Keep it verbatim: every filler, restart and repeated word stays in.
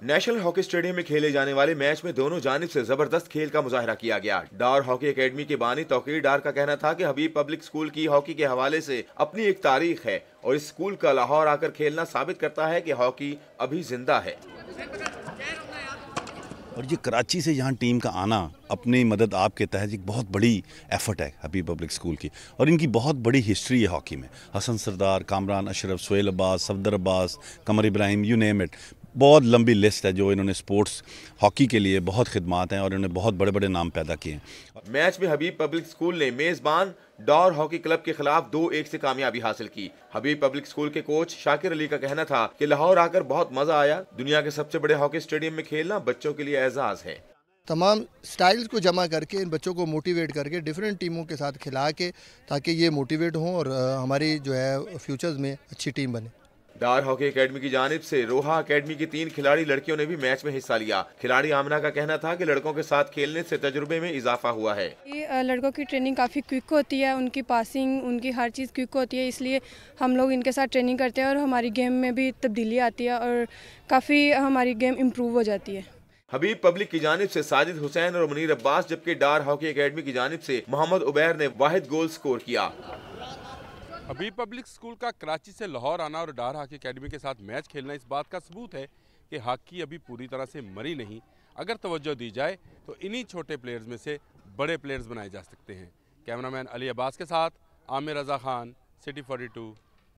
National hockey stadium में खेले जाने वाले मैच में दोनों जानिब से जबरदस्त खेल का मुजाहरा किया गया। डार हॉकी एकेडमी के बानी तौकीर डार का कहना था कि हबीब पब्लिक स्कूल की हॉकी के हवाले से अपनी एक तारीख है और इस स्कूल का लाहौर आकर खेलना साबित करता है कि हॉकी अभी जिंदा है। और ये कराची से यहाँ टीम का आना अपनी मदद आपके तहत एक बहुत बड़ी एफर्ट है हबीब पब्लिक स्कूल की, और इनकी बहुत बड़ी हिस्ट्री है हॉकी में। Hasan Sardar, Kamran Ashraf, Sohail Abbas, Safdar Abbas, Qamar Ibrahim, you name it, बहुत लंबी लिस्ट है जो इन्होंने स्पोर्ट्स हॉकी के लिए बहुत खिदमात हैं और इन्होंने बहुत बड़े बड़े नाम पैदा किए हैं। मैच में हबीब पब्लिक स्कूल ने मेजबान डॉर हॉकी क्लब के खिलाफ दो एक से कामयाबी हासिल की। हबीब पब्लिक स्कूल के कोच शाकिर अली का कहना था कि लाहौर आकर बहुत मजा आया। दुनिया के सबसे बड़े हॉकी स्टेडियम में खेलना बच्चों के लिए एजाज है। तमाम स्टाइल्स को जमा करके इन बच्चों को मोटिवेट करके डिफरेंट टीमों के साथ खिला के, ताकि ये मोटिवेट हों और हमारी जो है फ्यूचर्स में अच्छी टीम बने। डार हॉकी एकेडमी की जानिब से रोहा एकेडमी की तीन खिलाड़ी लड़कियों ने भी मैच में हिस्सा लिया। खिलाड़ी आमना का कहना था कि लड़कों के साथ खेलने से तजुर्बे में इजाफा हुआ है। ये लड़कों की ट्रेनिंग काफ़ी क्विक होती है, उनकी पासिंग, उनकी हर चीज़ क्विक होती है, इसलिए हम लोग इनके साथ ट्रेनिंग करते हैं और हमारी गेम में भी तब्दीली आती है और काफ़ी हमारी गेम इम्प्रूव हो जाती है। हबीब पब्लिक की जानिब से साजिद हुसैन और मुनीर अब्बास, जबकि डार हॉकी एकेडमी की जानिब से मोहम्मद उबैर ने वाहिद गोल स्कोर किया। हबीब पब्लिक स्कूल का कराची से लाहौर आना और डार हॉकी एकेडमी के साथ मैच खेलना इस बात का सबूत है कि हॉकी अभी पूरी तरह से मरी नहीं। अगर तवज्जो दी जाए तो इन्हीं छोटे प्लेयर्स में से बड़े प्लेयर्स बनाए जा सकते हैं। कैमरामैन अली अब्बास के साथ Aamir Raza Khan, city forty to.